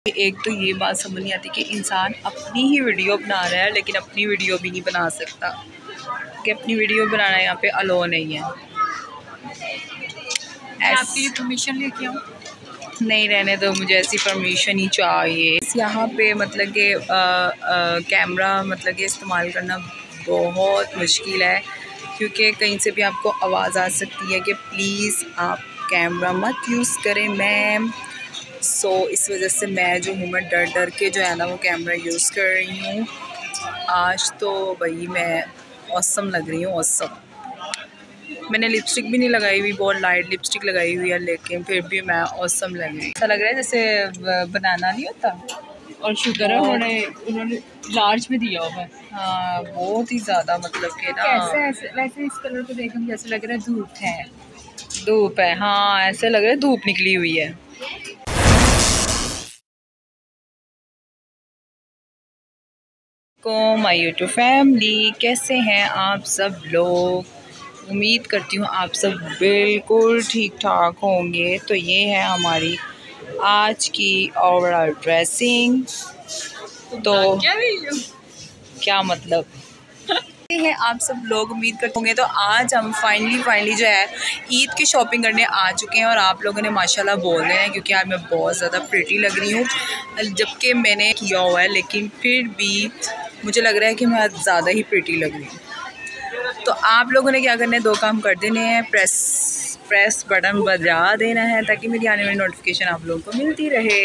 एक तो ये बात समझ नहीं आती कि इंसान अपनी ही वीडियो बना रहा है लेकिन अपनी वीडियो भी नहीं बना सकता, कि अपनी वीडियो बनाना यहाँ पे अलो नहीं है। आपकी परमिशन लेके आऊँ? नहीं, रहने दो, मुझे ऐसी परमिशन ही चाहिए। यहाँ पे मतलब कि कैमरा मतलब कि इस्तेमाल करना बहुत मुश्किल है, क्योंकि कहीं से भी आपको आवाज़ आ सकती है कि प्लीज़ आप कैमरा मत यूज़ करें मैम। इस वजह से मैं जो हूँ, मैं डर डर के जो है ना वो कैमरा यूज़ कर रही हूँ। आज तो भाई मैं औसम लग रही हूँ, औसम। मैंने लिपस्टिक भी नहीं लगाई हुई, बहुत लाइट लिपस्टिक लगाई हुई है, लेकिन फिर भी मैं औसम लग रही हूँ। ऐसा लग रहा है जैसे बनाना नहीं होता। और शुक्र है उन्होंने लार्ज में दिया हुआ है। हाँ, बहुत ही ज़्यादा मतलब कि ना कैसे वैसे इस कलर को देखकर जैसे लग रहा है धूप है। हाँ, ऐसे लग रहा है धूप निकली हुई है। माय यूट्यूब फैमिली, कैसे हैं आप सब लोग? उम्मीद करती हूँ आप सब बिल्कुल ठीक ठाक होंगे। तो ये है हमारी आज की ओवरऑल ड्रेसिंग। तो क्या मतलब है, आप सब लोग उम्मीद करते होंगे। तो आज हम फाइनली जो है ईद की शॉपिंग करने आ चुके हैं, और आप लोगों ने माशाल्लाह बोल रहे हैं क्योंकि आज मैं बहुत ज़्यादा प्रिटी लग रही हूँ, जबकि मैंने किया हुआ है, लेकिन फिर भी मुझे लग रहा है कि मैं आज ज़्यादा ही प्रिटी लग रही हूँ। तो आप लोगों ने क्या करना है, दो काम कर देने हैं। प्रेस बटन बजा देना है ताकि मेरी आने वाली नोटिफिकेशन आप लोगों को मिलती रहे।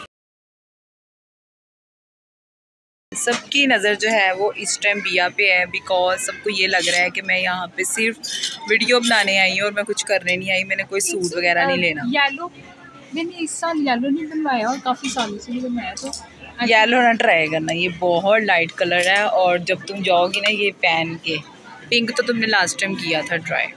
सबकी नज़र जो है वो इस टाइम बिया पे है, बिकॉज सबको ये लग रहा है कि मैं यहाँ पे सिर्फ वीडियो बनाने आई हूँ और मैं कुछ करने नहीं आई। मैंने कोई सूट वगैरह नहीं लेना। येलो मैंने इस साल येलो नहीं बनवाया और काफ़ी सालों से नहीं बनवाया, तो येलो ना ट्राई करना, ये बहुत लाइट कलर है, और जब तुम जाओगी ना ये पहन के, पिंक तो तुमने लास्ट टाइम किया था ट्राई।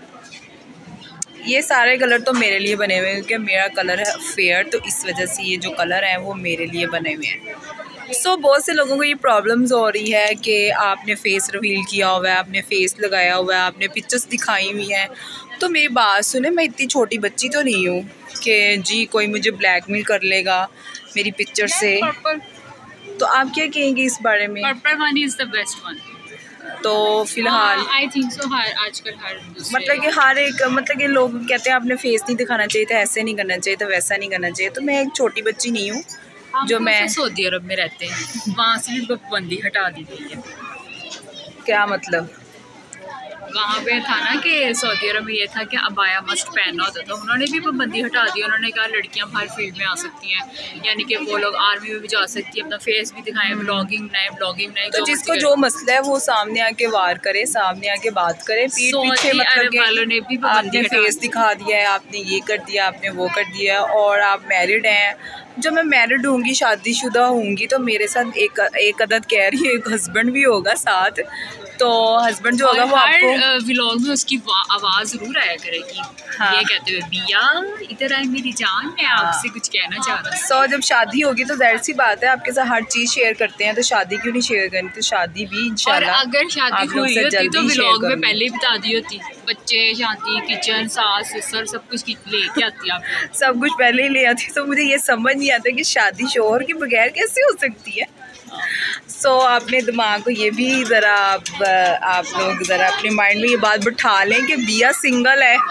ये सारे कलर तो मेरे लिए बने हुए हैं क्योंकि मेरा कलर है फेयर, तो इस वजह से ये जो कलर हैं वो मेरे लिए बने हुए हैं। बहुत से लोगों को ये प्रॉब्लम्स हो रही है कि आपने फेस रिवील किया हुआ है, आपने फेस लगाया हुआ है, आपने पिक्चर्स दिखाई हुई हैं। तो मेरी बात सुने, मैं इतनी छोटी बच्ची तो नहीं हूँ कि जी कोई मुझे ब्लैकमेल कर लेगा मेरी पिक्चर से। तो आप क्या कहेंगे इस बारे में? Purple one is the best one. तो फिलहाल आई थिंक सो आजकल मतलब कि हर एक मतलब कि लोग कहते हैं आपने फेस नहीं दिखाना चाहिए था, ऐसे नहीं करना चाहिए था, वैसा नहीं करना चाहिए। तो मैं एक छोटी बच्ची नहीं हूँ जो मैं सऊदी अरब में रहते हैं, वहाँ से भी पाबंदी हटा दी गई है। क्या मतलब? वहाँ पे था ना कि सऊदी अरब में ये था कि अबाया मस्ट पहनना होता था, उन्होंने भी पाबंदी हटा दी। उन्होंने कहा लड़कियाँ हर फील्ड में आ सकती हैं, यानी कि वो लोग आर्मी में भी जा सकती है, अपना फेस भी दिखाएं, ब्लॉगिंग बनाए। तो जिसको जो मसला है वो सामने आके वार करे, सामने आके बात करे। पीठ पीछे मतलब वालों ने भी आपने फेस दिखा दिया है, आपने ये कर दिया, आपने वो कर दिया, और आप मैरिड हैं। जब मैं मैरिड होंगी, शादीशुदा होंगी, तो मेरे साथ एक अदद कह रही है, एक हस्बैंड भी होगा साथ। तो हस्बैंड जो होगा वो आपको व्लॉग में उसकी आवाज़ जरूर आया करेगी। हाँ। ये कहते हुए बिया इधर आए मेरी जान, मैं आपसे कुछ कहना चाह रहा हूँ। जब शादी होगी तो जाहिर सी बात है आपके साथ हर चीज़ शेयर करते हैं, तो शादी क्यों नहीं शेयर करनी? तो शादी भी इंशाल्लाह, अगर शादी हुई होती तो व्लॉग में पहले ही बता दी होती, बच्चे, शादी, किचन, सास ससुर सब कुछ लेके आती आप सब कुछ पहले ही ले आती। तो मुझे ये समझ नहीं आता कि शादी शोहर के बगैर कैसे हो सकती है। अपने दिमाग को ये भी ज़रा आप लोग ज़रा अपने माइंड में ये बात बिठा लें कि बिया सिंगल है।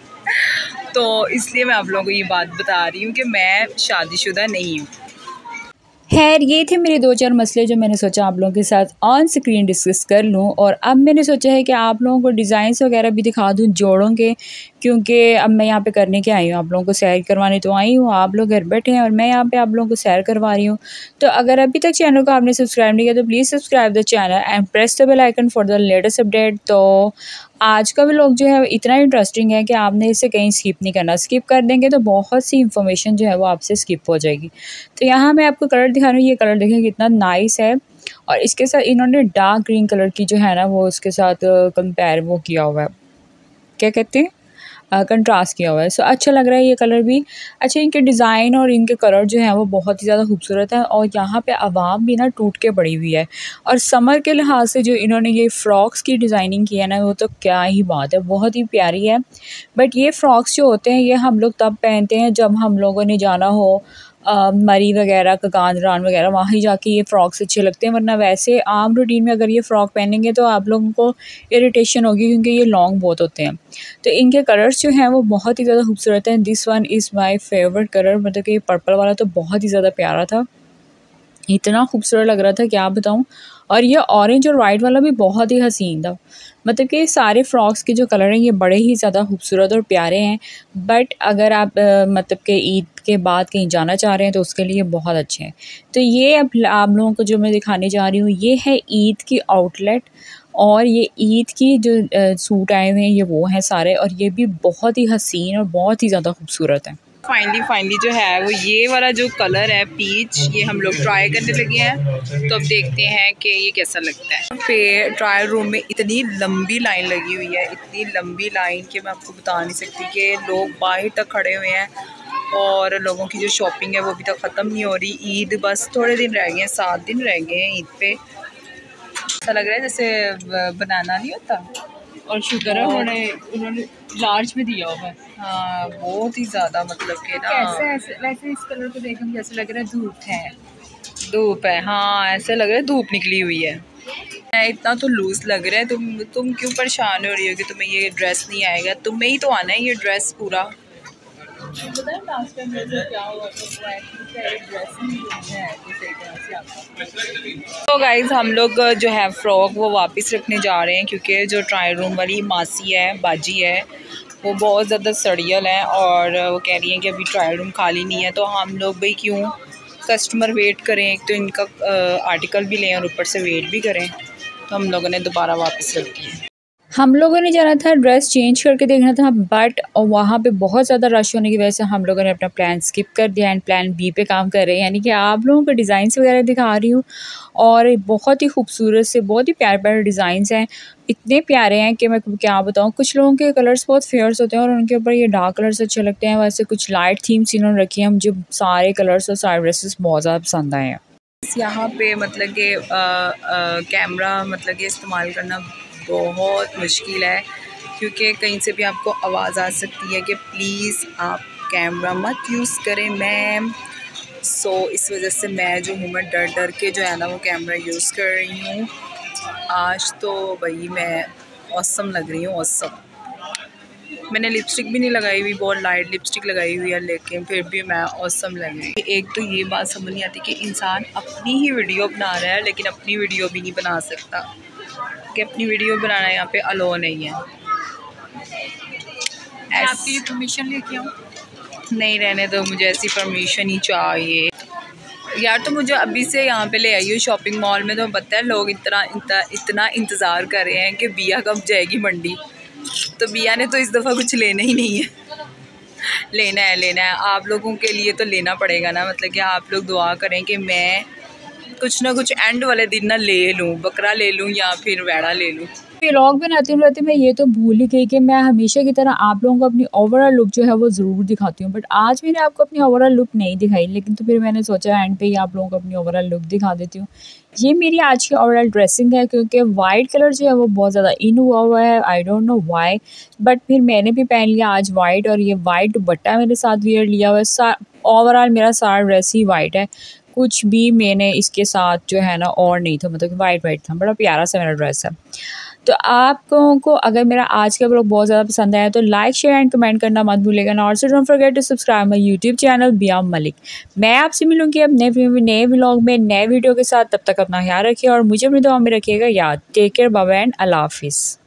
तो इसलिए मैं आप लोगों को ये बात बता रही हूँ कि मैं शादीशुदा नहीं हूँ। खैर, ये थे मेरे दो चार मसले जो मैंने सोचा आप लोगों के साथ ऑन स्क्रीन डिस्कस कर लूँ। और अब मैंने सोचा है कि आप लोगों को डिज़ाइंस वगैरह भी दिखा दूँ जोड़ों के, क्योंकि अब मैं यहाँ पे करने के आई हूँ, आप लोगों को सैर करवाने तो आई हूँ। आप लोग घर बैठे हैं और मैं यहाँ पे आप लोगों को सैर करवा रही हूँ। तो अगर अभी तक चैनल को आपने सब्सक्राइब नहीं किया तो please subscribe the channel and press the bell icon for the latest update. तो आज का व्लॉग जो है इतना इंटरेस्टिंग है कि आपने इसे कहीं स्किप नहीं करना। स्किप कर देंगे तो बहुत सी इंफॉर्मेशन जो है वो आपसे स्किप हो जाएगी। तो यहाँ मैं आपको कलर दिखा रही हूँ, ये कलर देखें कितना नाइस है, और इसके साथ इन्होंने डार्क ग्रीन कलर की जो है ना वो उसके साथ कंपेयर वो किया हुआ है, क्या कहते हैं, कंट्रास्ट किया हुआ है। सो अच्छा लग रहा है ये कलर भी। अच्छा, इनके डिज़ाइन और इनके कलर जो हैं वो बहुत ही ज़्यादा खूबसूरत है, और यहाँ पे आवाम भी ना टूट के पड़ी हुई है। और समर के लिहाज से जो इन्होंने ये फ़्रॉक्स की डिज़ाइनिंग की है ना वो तो क्या ही बात है, बहुत ही प्यारी है। बट ये फ़्रॉक्स जो होते हैं ये हम लोग तब पहनते हैं जब हम लोगों ने जाना हो मरी वगैरह, कांदरान वगैरह, वहाँ ही जाके ये फ़्रॉक्स अच्छे लगते हैं, वरना वैसे आम रूटीन में अगर ये फ़्रॉक पहनेंगे तो आप लोगों को इरिटेशन होगी क्योंकि ये लॉन्ग बहुत होते हैं। तो इनके कलर्स जो हैं वो बहुत ही ज़्यादा खूबसूरत हैं। This one is my favourite colour, मतलब कि ये पर्पल वाला तो बहुत ही ज़्यादा प्यारा था, इतना खूबसूरत लग रहा था क्या बताऊँ। और ये ऑरेंज और वाइट वाला भी बहुत ही हसीन था। मतलब कि सारे फ्रॉक्स के जो कलर हैं ये बड़े ही ज़्यादा खूबसूरत और प्यारे हैं। बट अगर आप मतलब कि ईद के बाद कहीं जाना चाह रहे हैं तो उसके लिए बहुत अच्छे हैं। तो ये अब आप लोगों को जो मैं दिखाने जा रही हूँ ये है ईद की आउटलेट, और ये ईद की जो सूट आए हुए हैं ये वो हैं सारे, और ये भी बहुत ही हसीन और बहुत ही ज़्यादा खूबसूरत हैं। फाइनली जो है वो ये वाला जो कलर है पीच, ये हम लोग ट्राई करने लगे हैं। तो अब देखते हैं कि ये कैसा लगता है। फिर ट्रायल रूम में इतनी लंबी लाइन लगी हुई है, इतनी लंबी लाइन कि मैं आपको बता नहीं सकती कि लोग बाहर तक खड़े हुए हैं और लोगों की जो शॉपिंग है वो अभी तक ख़त्म नहीं हो रही। ईद बस थोड़े दिन रह गए हैं, 7 दिन रह गए हैं ईद पे। ऐसा लग रहा है जैसे बनाना नहीं होता, और शुक्र है उन्होंने लार्ज में दिया हुआ है। हाँ बहुत ही ज़्यादा, मतलब कि ना कैसे वैसे इस कलर को देखकर जैसे लग रहा है धूप है। हाँ ऐसे लग रहा है धूप निकली हुई है। इतना तो लूज लग रहा है। तुम क्यों परेशान हो रही हो कि तुम्हें ये ड्रेस नहीं आएगा? तुम्हें ही तो आना है ये ड्रेस पूरा। तो गाइज हम लोग जो है फ्रॉक वो वापस रखने जा रहे हैं क्योंकि जो ट्रायल रूम वाली मासी है, बाजी है, वो बहुत ज़्यादा सड़ियल है और वो कह रही है कि अभी ट्रायल रूम खाली नहीं है। तो हम लोग भाई क्यों कस्टमर वेट करें, एक तो इनका आर्टिकल भी लें और ऊपर से वेट भी करें। तो हम लोगों ने दोबारा वापस रख दिया। हम लोगों ने जाना था ड्रेस चेंज करके देखना था, बट वहाँ पे बहुत ज़्यादा रश होने की वजह से हम लोगों ने अपना प्लान स्किप कर दिया एंड प्लान बी पे काम कर रहे हैं। यानी कि आप लोगों को डिज़ाइंस वगैरह दिखा रही हूँ और बहुत ही खूबसूरत से बहुत ही प्यारे प्यारे डिज़ाइंस हैं, इतने प्यारे हैं कि मैं क्या बताऊँ। कुछ लोगों के कलर्स बहुत फेयर्स होते हैं और उनके ऊपर ये डार्क कलर्स अच्छे लगते हैं, वैसे कुछ लाइट थीम्स इन्होंने रखी हैं। मुझे सारे कलर्स और सारे ड्रेसेस बहुत ज़्यादा पसंद आए हैं। यहाँ पे मतलब कि कैमरा मतलब कि इस्तेमाल करना बहुत मुश्किल है क्योंकि कहीं से भी आपको आवाज़ आ सकती है कि प्लीज़ आप कैमरा मत यूज़ करें मैम। सो इस वजह से मैं जो हूँ मैं डर के जो है ना वो कैमरा यूज़ कर रही हूँ। आज तो भाई मैं ऑसम लग रही हूँ, ऑसम। मैंने लिपस्टिक भी नहीं लगाई हुई, बहुत लाइट लिपस्टिक लगाई हुई है, लेकिन फिर भी मैं ऑसम लग रही हूँ। एक तो ये बात समझ नहीं आती कि इंसान अपनी ही वीडियो बना रहा है लेकिन अपनी वीडियो भी नहीं बना सकता, कि अपनी वीडियो बनाना यहाँ पे अलो नहीं है। आपकी परमिशन लेके आऊँ? नहीं रहने दो, मुझे ऐसी परमिशन ही चाहिए यार। तो मुझे अभी से यहाँ पे ले आई हूँ शॉपिंग मॉल में, तो पता है लोग इतना इंतज़ार कर रहे हैं कि बिया कब जाएगी मंडी। तो बिया ने तो इस दफ़ा कुछ लेना ही नहीं है। लेना है आप लोगों के लिए तो लेना पड़ेगा ना। मतलब कि आप लोग दुआ करें कि मैं कुछ ना कुछ एंड वाले दिन ना ले लूँ, बकरा ले लूँ या फिर वैड़ा ले लूँ। व्लॉग बनाते रहते मैं ये तो भूल ही गई कि मैं हमेशा की तरह आप लोगों को अपनी ओवरऑल लुक जो है वो ज़रूर दिखाती हूँ, बट आज मैंने आपको अपनी ओवरऑल लुक नहीं दिखाई, लेकिन तो फिर मैंने सोचा एंड पे ही आप लोगों को अपनी ओवरऑल लुक दिखा देती हूँ। ये मेरी आज की ओवरऑल ड्रेसिंग है क्योंकि वाइट कलर जो है वो बहुत ज़्यादा इन हुआ है, I don't know why, but फिर मैंने भी पहन लिया आज वाइट, और ये वाइट दुपट्टा मेरे साथ वियर लिया हुआ है। ओवरऑल मेरा सारा ड्रेस ही वाइट है, कुछ भी मैंने इसके साथ जो है ना और नहीं था, मतलब वाइट था। बड़ा प्यारा सा मेरा ड्रेस है। तो आप लोगों को अगर मेरा आज का व्लॉग बहुत ज़्यादा पसंद आया तो लाइक शेयर एंड कमेंट करना मत भूलिएगा। ना also don't forget to subscribe my YouTube channel Bia Malik. मैं आपसे मिलूंगी अब नए व्लॉग में नए वीडियो के साथ। तब तक अपना ख्याल रखिए और मुझे अपनी दुआ में रखिएगा याद। Take care, bye bye and अल्लाह हाफिज़।